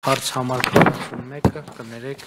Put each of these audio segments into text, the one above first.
հարց համար 41-ը կներեք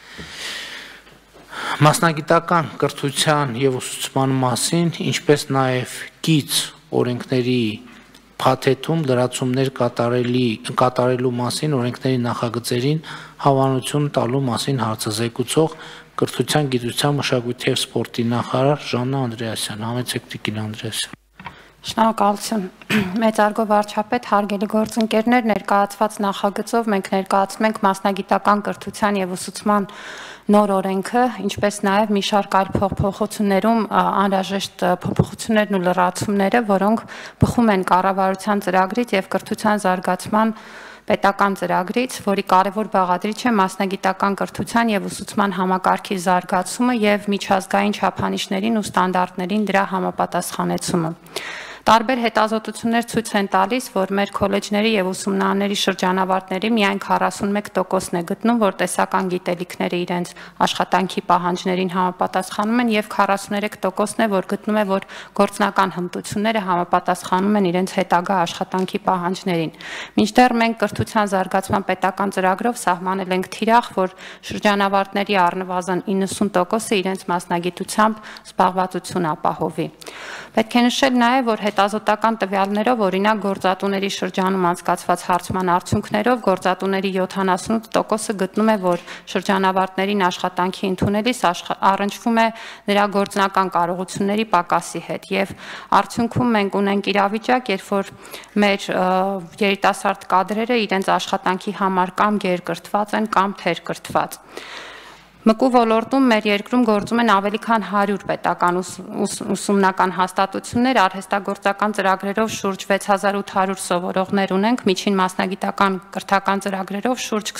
մասնագիտական կրթության եւ ուսուցման մասին, ինչպես նաեւ գիծ օրենքների փաթեթում լրացումներ կատարելու մասին օրենքների նախագծերին հավանություն տալու մասին հարցազեկուցող կրթության, գիտության, մշակույթի եւ սպորտի նախարար Ժաննա Անդրեասյան, համեցեք Տիկին Անդրեասյան։ Շնորհակալություն։ Մեծարգո վարչապետ, հարգելի գործընկերներ, ներկայացված նախագծով մենք ներկայացնում ենք մասնագիտական կրթության եւ ուսուցման նոր օրենքը, ինչպես նաեւ մի շարք այլ փոփոխություններում անհրաժեշտ փոփոխություններն ու լրացումները, որոնք բխում են կառավարության ծրագրից եւ կրթության զարգացման պետական ծրագրից, որի կարևոր բաղադրիչ է մասնագիտական կրթության եւ ուսուցման համակարգի զարգացումը եւ միջազգային չափանիշներին ու ստանդարտներին դրա համապատասխանեցումը։ Տարբեր հետազոտություններ ցույց են տալիս, որ մեր քոլեջների եւ ուսումնարանների շրջանավարտների միայն 41%-ն է գտնում, որ տեսական գիտելիքները իրենց աշխատանքի պահանջներին համապատասխանում են եւ 43%-ն է, որ գտնում է, որ գործնական հմտությունները համապատասխանում են իրենց հետագա աշխատանքի պահանջներին։ Մինչդեռ մենք կրթության զարգացման պետական ծրագրով սահմանել ենք թիրախ, որ շրջանավարտների առնվազն 90%-ը իրենց մասնագիտությամբ զբաղվածություն ապահովի։ Պետք է նշել նաեւ, որ հետազոտական տվյալներով, օրինակ գործատուների շրջանում անցկացված հարցման արդյունքներով գործատուների 78%-ը գտնում է, որ շրջանավարտներին աշխատանքի ընդունելիս առնչվում է նրա գործնական կարողությունների պակասի հետ եւ արդյունքում մենք ունենք իրավիճակ, երբ որ մեր երիտասարդ կադրերը իրենց աշխատանքի համար կամ գերկրթված են կամ թերկրթված։ ՄԿՈՒ ոլորտում մեր երկրում գործում են ավելի քան 100 պետական ուսումնական հաստատություններ, արհեստագործական ծրագրերով շուրջ 6800 սովորողներ ունենք, միջին մասնագիտական կրթական ծրագրերով շուրջ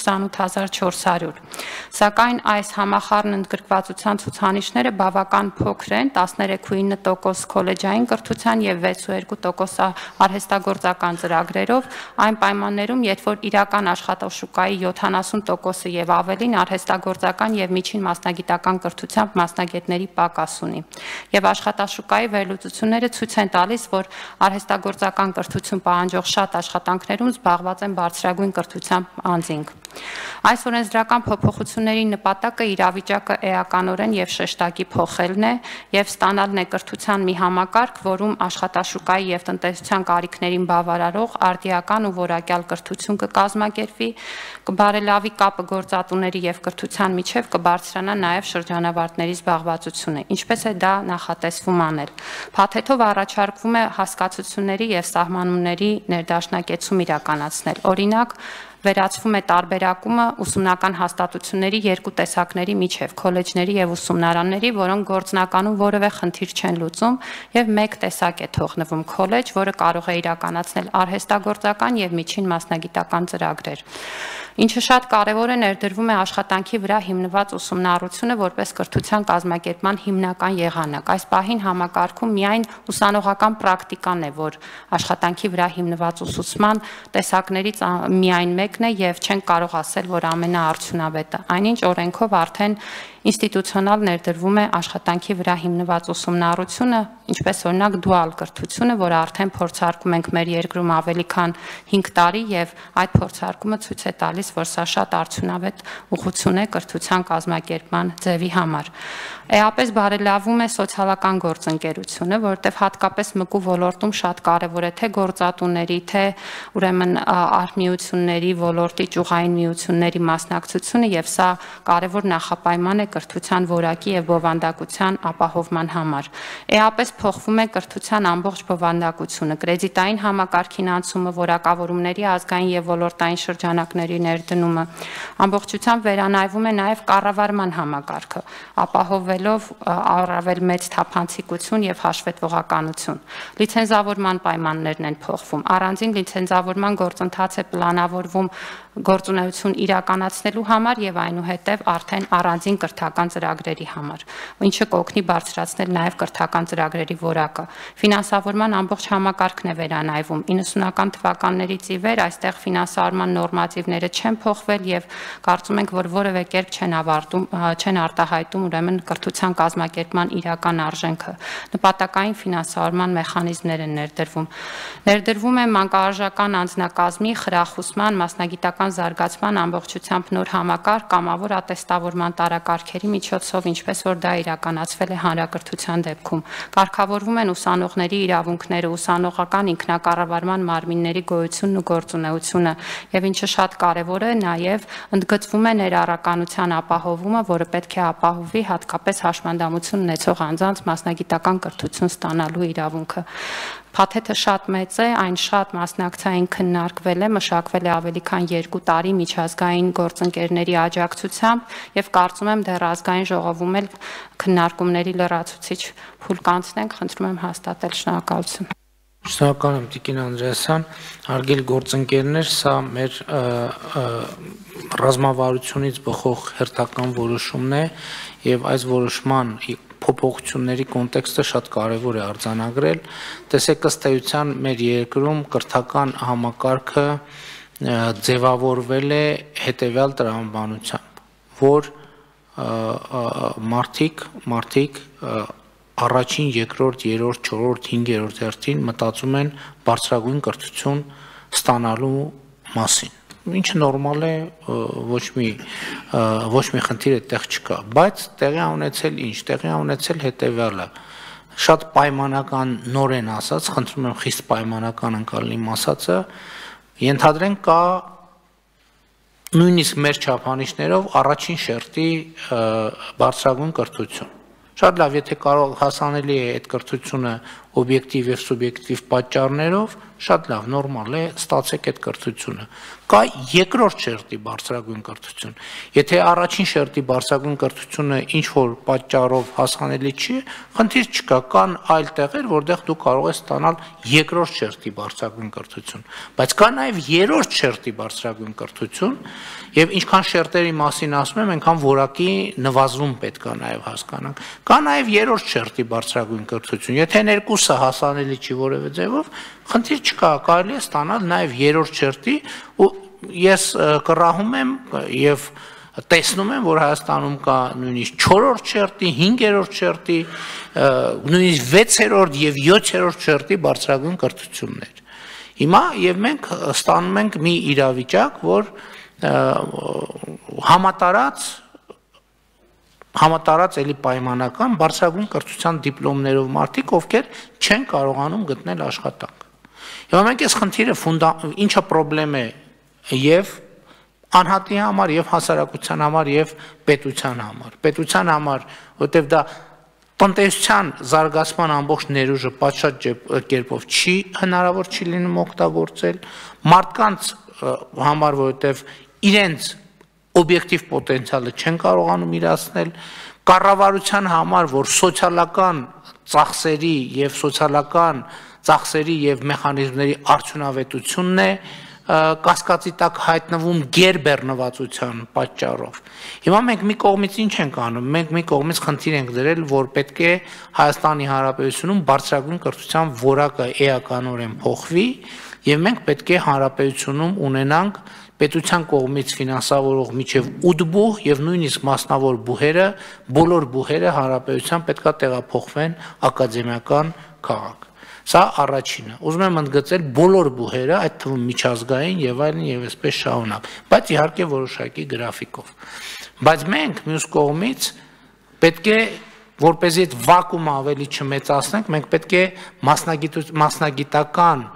28400։ Սակայն այս համախառն ընդգրկվածության ցուցանիշները բավական փոքր են, 13.9% քոլեջային կրթության եւ 6.2% արհեստագործական ծրագրերով, այն պայմաններում, երբ որ իրական աշխատաշուկայի 70%-ը եւ ավելին արհեստագործական եւ միջին մասնագիտական կրթությամբ մասնագետների պակաս ունի։ Եվ աշխատաշուկայի վերլուծությունները ցույց են տալիս, որ արհեստագործական կրթություն պահանջող շատ աշխատանքներում զբաղված են բարձրագույն կրթությամբ անձինք։ Այս օրենսդրական փոփոխությունների նպատակը իրավիճակը էականորեն եւ շեշտակի փոխելն է եւ ստանալն է կրթության մի համակարգ, որում աշխատաշուկայի եւ տնտեսության կարիքներին բավարարող արդիական ու որակյալ կրթություն կկազմակերպվի, կբարելավի կապը գործատուների եւ կրթության միջև, կբարձրանա նաեւ շրջանավարտների զբաղվածությունը, ինչպես է դա նախատեսվում անել։ Փաթեթով առաջարկվում է հասկացությունների եւ սահմանումների ներդաշնակեցում իրականացնել։ Օրինակ, վերացվում է տարբերակումը ուսումնական հաստատությունների երկու տեսակների միջև, քոլեջների եւ ուսումնարանների, որոնք գործնականում որևէ խնդիր չեն լուծում, եւ մեկ տեսակ է թողնվում քոլեջ, որը կարող է իրականացնել արհեստագործական եւ միջին մասնագիտական ծրագրեր։ Ինչը շատ կարևոր է, ներդրվում է աշխատանքի վրա հիմնված ուսումնառությունը որպես կրթության կազմակերպման հիմնական եղանակ։ Այս պահին համակարգում միայն ուսանողական պրակտիկան է, որ աշխատանքի վրա հիմնված ուսուցման տեսակներից միայն մեկն է եւ չենք կարող ասել, որ ամենաարդյունավետը։ Այնինչ օրենքով արդեն ինստիտուցիոնալ ներդրվում է աշխատանքի վրա հիմնված ուսումնառությունը, ինչպես օրինակ դուալ կրթությունը, որը արդեն փորձարկում ենք մեր երկրում ավելի քան 5 տարի եւ այդ փորձարկումը ցույց է տալիս, որ սա շատ արդյունավետ ուղղություն է կրթության կազմակերպման ձևի համար։ Էապես բարելավում է սոցիալական գործընկերությունը, որտեղ հատկապես ՄԿՈՒ ոլորտում շատ կարևոր է թե գործատուների, թե ուրեմն արհմիությունների ոլորտի ճյուղային միությունների մասնակցությունը եւ սա կարևոր նախապայման է կրթության որակի եւ բովանդակության ապահովման համար։ Էապես փոխվում է կրթության ամբողջ բովանդակությունը, կրեդիտային համակարգին անցումը, որակավորումների ազգային եւ ոլորտային շրջանակների ներդնումը, ամբողջությամբ վերանայվում է նաեւ կառավարման համակարգը, ապահովելով առավել մեծ թափանցիկություն եւ հաշվետվողականություն։ Լիցենզավորման պայմաններն են փոխվում, առանձին լիցենզավորման գործընթաց է պլանավորվում գործունեություն իրականացնելու համար եւ այնուհետեւ արդեն առանձին կրթական ծրագրերի համար, ինչը կօգնի բարձրացնել նաեւ կրթական ծրագրերի որակը։ Ֆինանսավորման ամբողջ համակարգն է վերանայվում։ 90-ական թվականներից ի վեր այստեղ ֆինանսավորման նորմատիվները չեն փոխվել եւ կարծում ենք, որ որևէ կերպ չեն արտահայտում ուրեմն կրթության կազմակերպման իրական արժենքը։ Նպատակային ֆինանսավորման մեխանիզմներ են ներդրվում։ Ներդրվում է մանկավարժական անձնակազմի խրախուսման, մասնագիտական մասնագիտական զարգացման ամբողջությամբ նոր համակարգ կամավոր ատեստավորման տարակարգերի միջոցով, ինչպես որ դա իրականացվել է հանրակրթության դեպքում։ Կարգավորվում են ուսանողների իրավունքները, ուսանողական ինքնակառավարման մարմինների գոյությունն ու գործունեությունը, եւ ինչը շատ կարեւոր է, նաեւ ընդգծվում է ներառականության ապահովումը, որը պետք է ապահովի հատկապես հաշմանդամություն ունեցող անձանց մասնագիտական կրթություն ստանալու իրավունքը։ Փաթեթը շատ մեծ է, այն շատ մասնակցային քննարկվել է, մշակվել է ավելի քան 2 տարի միջազգային գործընկերների աջակցությամբ եւ կարծում եմ դեռ ազգային ժողովում էլ քննարկումների լրացուցիչ փուլ կանցնենք, խնդրում եմ հաստատել, շնորհակալություն։ Շնորհակալ եմ Տիկին Անդրեասյան, հարգելի գործընկերներ, սա մեր ռազմավարությունից բխող հերթական որոշումն է եւ այս որոշման փոփոխությունների կոնտեքստը շատ կարևոր է արձանագրել։ Տեսեք, ըստ էության մեր երկրում կրթական համակարգը ձևավորվել է հետեւյալ տրամաբանությամբ, որ մարդիկ առաջին, երկրորդ, երրորդ, չորրորդ, 5-րդ հերթին մտածում են բարձրագույն կրթություն ստանալու մասին, ինչը նորմալ է, ոչ մի խնդիր այդտեղ չկա, բայց տեղի ունեցել ինչ, տեղի ունեցել հետևյալը, շատ պայմանական նորեն ասած, խնդրում եմ խիստ պայմանական ընկալել իմ ասածը, ենթադրենք կա նույնիսկ մեր չափանիշներով առաջին շերտի բարձրագույն կրթություն։ Շատ լավ, եթե կարող հասանելի է այդ կրթությունը օբյեկտիվ եւ սուբյեկտիվ պատճառներով, շատ լավ, նորմալ է, ստացեք այդ կրթությունը։ Կա երկրորդ շերտի բարձրագույն կրթություն։ Եթե առաջին շերտի բարձրագույն կրթությունը ինչ որ պատճառով հասանելի չի, խնդիր չկա, կան այլ տեղեր, որտեղ դու կարող ես ստանալ երկրորդ շերտի բարձրագույն կրթություն, բայց կա նաեւ երրորդ շերտի բարձրագույն կրթություն, եւ ինչքան շերտերի մասին ասում եմ, այնքան որակի նվազում պետք է նաեւ հասկանանք։ Կա նաեւ երրորդ շերտի բարձրագույն կրթություն, եթե ներկուսը հասանելի չի որևէ ձևով, խնդիր չկա, կարելի է ստանալ նաեւ երրորդ շերտի ու ես կռահում եմ եւ տեսնում եմ, որ Հայաստանում կա նույնիսկ 4-րդ շերտի, 5-րդ շերտի, նույնիսկ 6-րդ եւ 7-րդ շերտի բարձրագույն կրթություններ։ Հիմա եւ մենք ստանում ենք մի իրավիճակ, որ համատարած էլի պայմանական բարձրագույն կրթության դիպլոմներով մարդիկ, ովքեր չեն կարողանում գտնել աշխատանք։ Եվ մենք այս խնդիրը ինչը խնդրեմ է եւ անհատի համար եւ հասարակության համար եւ պետության համար։ Պետության համար, որտեւ դա տնտեսության զարգացման ամբողջ ներուժը պատշաճ կերպով հնարավոր չի լինում օգտագործել, մարդկանց համար, որովհետեւ իրենց օբյեկտիվ պոտենցիալը չեն կարողանում իրացնել, կառավարության համար, որ սոցիալական ծախսերի եւ սոցիալական ծախսերի եւ մեխանիզմների արդյունավետությունն է կասկածի տակ հայտնվում գերբեռնվածության պատճառով։ Հիմա մենք մի կողմից ինչ ենք անում, մենք մի կողմից խնդիր ենք դրել, որ պետք է Հայաստանի Հանրապետությունում բարձրագույն կրթության որակը էականորեն փոխվի եւ մենք պետք է Հանրապետությունում ունենանք պետության կողմից ֆինանսավորող միջև 8 բուհ եւ նույնիսկ մասնավոր բուհերը, բոլոր բուհերը Հանրապետության պետք է տեղափոխվեն ակադեմիական քաղաք։ Սա առաջինը։ Ուզում եմ ընդգծել բոլոր բուհերը, այդ թվում միջազգային եւ այլն եւ այսպես շարունակ, բայց իհարկե որոշակի գրաֆիկով։ Բայց մենք մյուս կողմից պետք է, որպեսզի այդ վակուումը ավելի չմեծացնենք, մենք պետք է մասնագիտական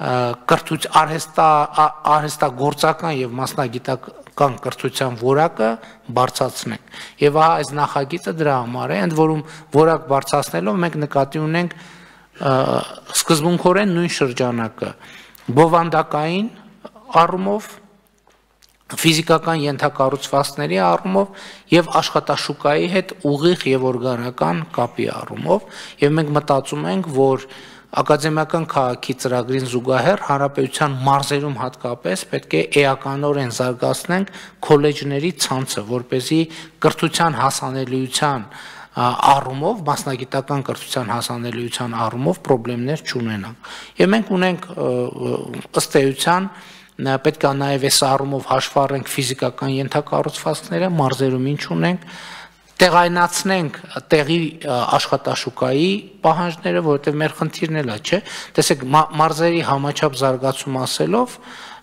արհեստագործական եւ մասնագիտական կրթության որակը բարձրացնենք։ Եվ այս նախագիծը դրա համար է, ընդ որում որակ բարձրացնելով մենք նկատի ունենք սկզբունքորեն նույն շրջանակը բովանդակային առումով, ֆիզիկական ենթակառուցվածքների առումով եւ աշխատաշուկայի հետ ուղիղ եւ օրգանական կապի առումով, եւ մենք մտածում ենք, որ ակադեմիական քաղաքի ծրագրին զուգահեռ հանրապետության մարզերում հատկապես պետք է էականորեն զարգացնենք քոլեջների ցանցը, որպեսզի կրթության հասանելիության առումով, մասնագիտական կրթության հասանելիության առումով խնդիրներ չունենանք։ Եվ մենք ունենք ըստ էության պետք է նաև այս առումով հաշվառենք ֆիզիկական ենթակառուցվածքները, մարզերում ինչ ունենք, տեղայնացնենք տեղի աշխատաշուկայի պահանջները, որովհետև մեր խնդիրն էլ է, չէ՞։ Տեսեք, մարզերի համաչափ զարգացում ասելով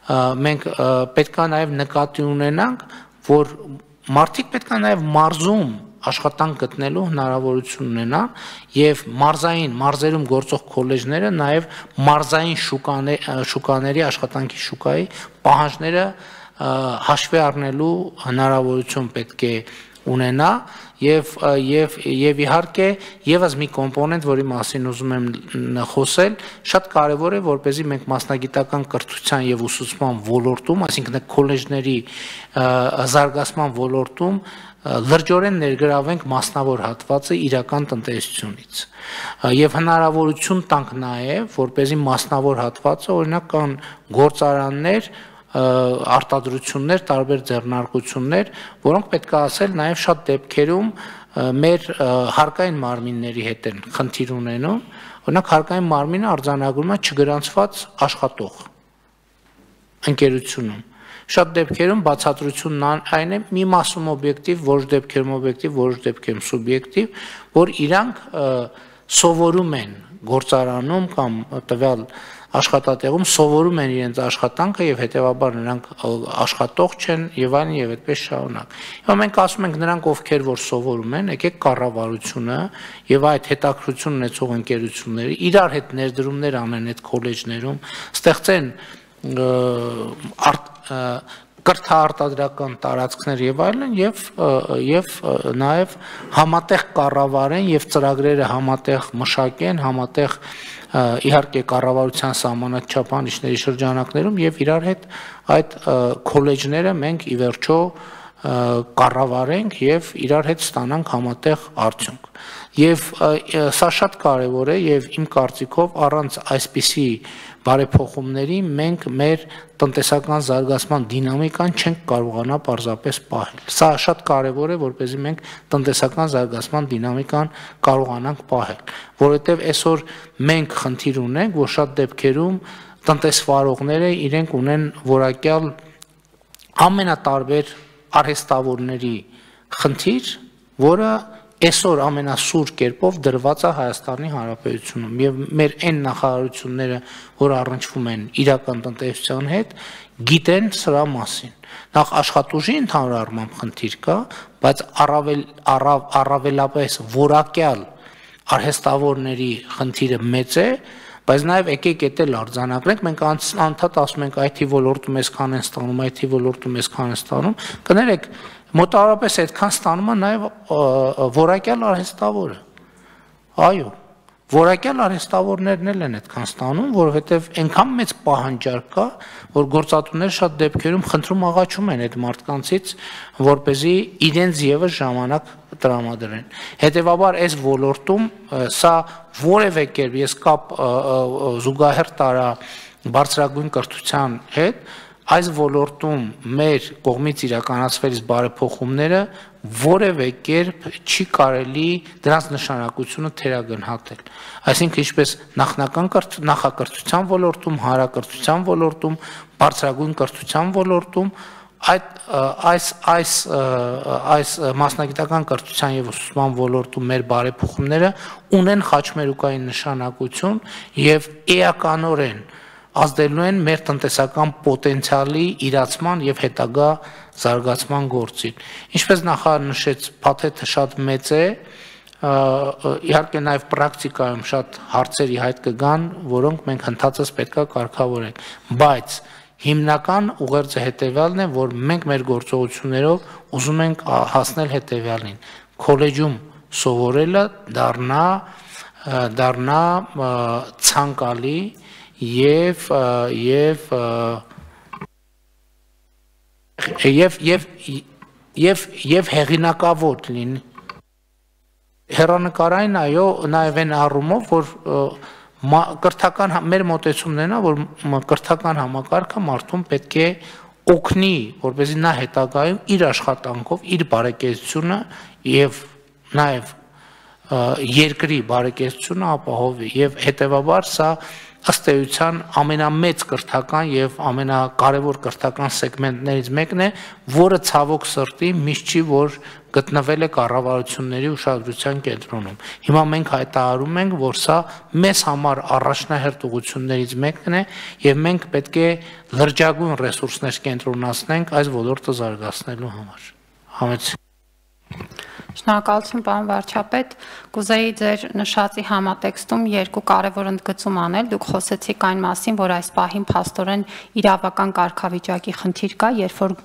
մենք պետք է նաև նկատի ունենանք, որ մարդիկ պետք է նաև մարզում աշխատանք գտնելու հնարավորություն ունենան եւ մարզերում գործող քոլեջները նաև մարզային շուկաների աշխատանքի շուկայի պահանջները հաշվի առնելու հնարավորություն պետք է ունենա եւ իհարկե եւս մի կոմպոնենտ, որի մասին ուզում եմ խոսել, շատ կարեւոր է, որպեսզի մենք մասնագիտական կրթության եւ ուսուցման ոլորտում, այսինքն քոլեջների զարգացման ոլորտում լրջորեն ներգրավենք մասնավոր հատվածը իրական տնտեսությունից եւ հնարավորություն տանք նաեւ, որպեսզի մասնավոր հատվածը, օրինակ կան գործարաններ, արտադրություններ, տարբեր ձեռնարկություններ, որոնք պետք է ասել նաև շատ դեպքերում մեր հարկային մարմինների հետ են խնդիր ունենում, օրինակ հարկային մարմինը արձանագրում է չգրանցված աշխատող ընկերությունում։ Շատ դեպքերում բացատրությունն այն է, մի մասում օբյեկտիվ, որոշ դեպքերում օբյեկտիվ, որոշ դեպքերում սուբյեկտիվ, որ իրանք սովորում են գործարանում կամ տվյալ աշխատատեղում սովորում են իրենց աշխատանքը եւ հետեւաբար նրանք աշխատող չեն եւ այլն եւ այդպես շարունակ։ Հիմա մենք ասում ենք նրանք ովքեր որ սովորում են, եկեք կառավարությունը եւ այդ հետաքրություն ունեցող ընկերությունները իրար հետ ներդրումներ անեն այդ քոլեջներում, ստեղծեն կրթաարտադրական տարածքներ եւ այլն եւ նաեւ համատեղ կառավարեն եւ ծրագրերը համատեղ մշակեն, համատեղ իհարկե կառավարության սահմանաչափանիշների շրջանակներում եւ իրար հետ այդ քոլեջները մենք ի վերջո կառավարենք եւ իրար հետ ստանանք համատեղ արդյունք։ Եվ սա շատ կարեւոր է եւ իմ կարծիքով առանց այսպիսի բարեփոխումների մենք մեր տնտեսական զարգացման դինամիկան չենք կարողանա պարզապես պահել։ Սա շատ կարևոր է, որպեսզի մենք տնտեսական զարգացման դինամիկան կարողանանք պահել, որովհետև այսօր մենք խնդիր ունենք, որ շատ դեպքերում տնտեսվարողները իրենք ունեն որակյալ ամենատարբեր արհեստավորների խնդիր, որը այսօր ամենասուր կերպով դրված է Հայաստանի Հանրապետությունում եւ մեր այն նախարարությունները, որ առնչվում են իրական տնտեսության հետ, գիտեն սրա մասին։ Նախ աշխատուժի ընդհանուր առմամբ խնդիր կա, բայց առավելապես որակյալ արհեստավորների խնդիրը մեծ է, բայց նաև եկեք էտել արձանագրենք, մենք անդադ ասում ենք IT ոլորտում այսքան են ստանում, IT ոլորտում այսքան են ստանում, կներեք մոտավորապես այդքան ստանում է նաև որակյալ արհեստավորը։ Այո, որակյալ արհեստավորներն էլ են այդքան ստանում, որովհետև այնքան մեծ պահանջարկ կա, որ գործատուները շատ դեպքերում խնդրում աղաչում են այդ մարդկանցից, որպեսզի իրենց եւս ժամանակ տրամադրեն։ Հետևաբար այս ոլորտում սա որևէ կերպ ես կապ զուգահեռ տարա բարձրագույն կրթության հետ, այս ոլորտում մեր կողմից իրականացվելիս բարեփոխումները որևէ կերպ չի կարելի դրանց նշանակությունը թերագնահատել։ Այսինքն ինչպես նախնական նախակրթության ոլորտում, հանրակրթության ոլորտում, բարձրագույն կրթության ոլորտում այս մասնագիտական կրթության եւ ուսուցման ոլորտում մեր բարեփոխումները ունեն խաչմերուկային նշանակություն եւ էականորեն ազդելու են մեր տնտեսական պոտենցիալի իրացման եւ հետագա զարգացման գործին։ Ինչպես նախարարը նշեց, փաթեթը շատ մեծ է, իհարկե նաեւ պրակտիկայում շատ հարցեր ի հայտ կգան, որոնք մենք ընդհանրապես պետքա կարգավորենք, բայց հիմնական ուղերձը հետեւյալն է, որ մենք մեր գործողություններով ուզում ենք հասնել հետեւյալին. քոլեջում սովորելը դառնա ցանկալի եւ հեղինակավոր լինի։ Հեռանկարային այո, նաեւ այն առումով, որ կրթական մեր մոտեցումն է, որ կրթական համակարգը մարդուն պետք է օգնի, որպեսզի նա հետագայում իր աշխատանքով, իր բարեկեցությունը եւ նաեւ երկրի բարեկեցությունը ապահովի եւ հետեւաբար սա ըստ էության ամենամեծ կրթական եւ ամենակարևոր կրթական սեգմենտներից մեկն է, որը ցավոք սրտի միշտ չի որ գտնվել է կառավարությունների ուշադրության կենտրոնում։ Հիմա մենք հայտարարում ենք, որ սա մեզ համար առաջնահերթ ուղղություններից մեկն է եւ մենք պետք է լրջագույն ռեսուրսներ կենտրոնացնենք այս ոլորտը զարգացնելու համար։ Համեցեք։ Շնորհակալություն, պարոն վարչապետ, կուզեի ձեր նշածի համատեքստում երկու կարևոր ընդգծում անել, դուք խոսեցիք այն մասին, որ այս պահին փաստորեն իրավական կարգավիճակի խնդիր կա, երբ որ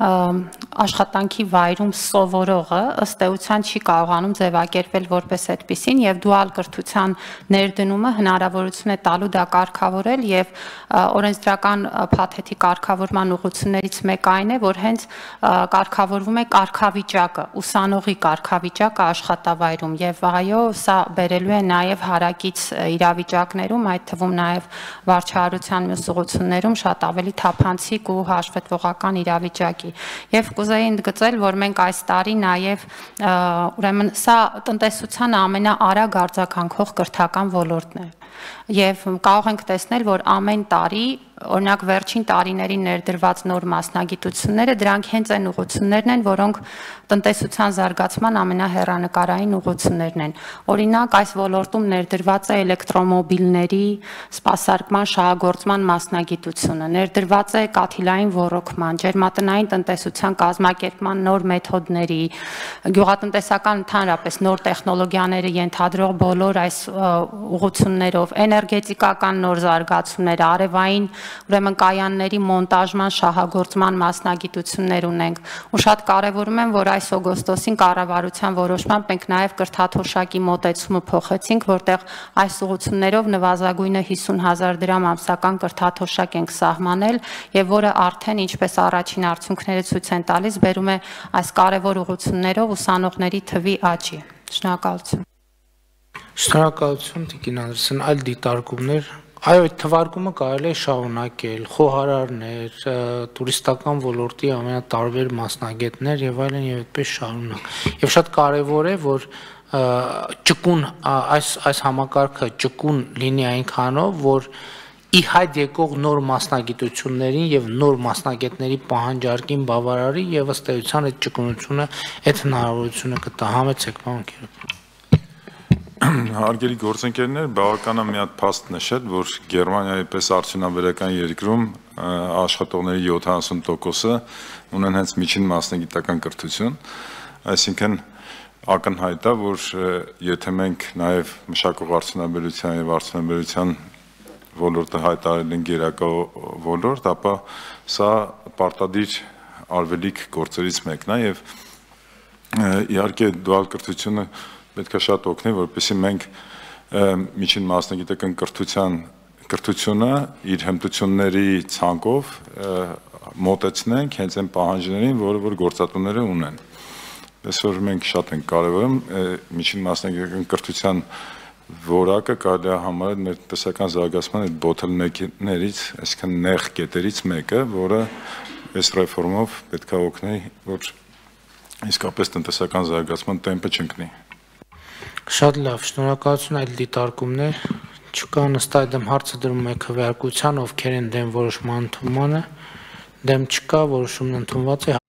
աշխատանքի վայրում սովորողը ըստ էության չի կարողանում ձևակերպել որպես այդպիսին եւ դուալ կրթության ներդնումը հնարավորություն է տալու դա կարգավորել եւ օրենսդրական փաթեթի կարգավորման ուղղություններից մեկը այն է, որ հենց կարգավորվում է կարգավիճակը, ուսանողի կարգավիճակը աշխատավայրում եւ այո, սա բերելու է նաեւ հարակից իրավիճակներում, այդ թվում նաեւ վարչահարության մյուս ուղղություններում շատ ավելի թափանցիկ ու հաշվետվողական իրավիճակի։ Եվ կուզեի ընդգծել, որ մենք այս տարի նաեւ ուրեմն սա տնտեսության ամենաարագ արձագանքող կրթական ոլորտն է։ Եվ կարող ենք տեսնել, որ ամեն տարի, օրինակ վերջին տարիներին ներդրված նոր մասնագիտությունները, դրանք հենց այն ուղղություններն են, որոնք տնտեսության զարգացման ամենահեռանկարային ուղղություններն են։ Օրինակ, այս ոլորտում ներդրված է էլեկտրոմոբիլների սպասարկման շահագործման մասնագիտությունը, ներդրված է կաթիլային ոռոգման, ջերմատնային տնտեսության կազմակերպման նոր մեթոդների, գյուղատնտեսական ընդհանրապես նոր տեխնոլոգիաները ենթադրող բոլոր այս ուղղություններով, էներգետիկական նոր զարգացումներ, արևային ուրեմն կայանների մոնտաժման, շահագործման մասնագիտություններ ունենք, ու շատ կարևորում եմ, որ այս օգոստոսին կառավարության որոշմամբ մենք նաև կրթաթոշակի մոտեցումը փոխեցինք, որտեղ այս ուղղություններով նվազագույնը 50,000 դրամ ամսական կրթաթոշակ ենք սահմանել եւ որը արդեն ինչպես առաջին արդյունքները ցույց են տալիս, բերում է այս կարևոր ուղղություններով ուսանողների թվի աճի։ Շնորհակալություն։ Շնորհակալություն, Տիկին Անդրեասյան, այլ դիտարկումներ։ Այո, այդ թվարկումը կարելի է շարունակել, խոհարարներ, տուրիստական ոլորտի ամենատարբեր մասնագետներ եւ այլն եւ այդպես շարունակ։ Եվ շատ կարեւոր է, որ ճկուն այս համակարգը ճկուն լինի այնքանով, որ ի հայտ եկող նոր մասնագիտություններին եւ նոր մասնագետների պահանջարկին բավարարի եւ ըստ էության այդ ճկունությունը, այդ հնարավորությունը կտա։ Համեցեք, պարոն Կիրապետյան։ Հարգելի գործընկերներ, բավական է մի հատ փաստ նշել, որ Գերմանիայի պես արդյունաբերական երկրում աշխատողների 70%-ը ունեն հենց միջին մասնագիտական կրթություն, այսինքն ակնհայտ է, որ եթե մենք նաև մշակող արդյունաբերության եւ արդյունաբերության ոլորտը հայտարարել են գերակա ոլորտ, ապա սա պարտադիր արվելիք գործերից մեկն է եւ իհարկե դուալ կրթությունը պետք է շատ օգնի, որպեսզի մենք միջին մասնագիտական կրթությունը իր հմտությունների ցանկով մոտեցնենք հենց այն պահանջներին, որ գործատուները ունեն։ Այսօր մենք շատ ենք կարևորում միջին մասնագիտական կրթության որակը կարելի է համարել մեր տնտեսական զարգացման այդ bottleneck-ներից, այսինքն նեղ կետերից մեկը, որը այս ռեֆորմով պետք է օգնի, որ իսկապես տնտեսական զարգացման տեմպը չընկնի։ Շատ լավ, շնորհակալություն, այլ դիտարկումներ չկա, ըստ այդմ հարցը դրում է քվեարկության, ովքեր են դեմ որոշման ընդունմանը, դեմ չկա, որոշումն ընդունված է։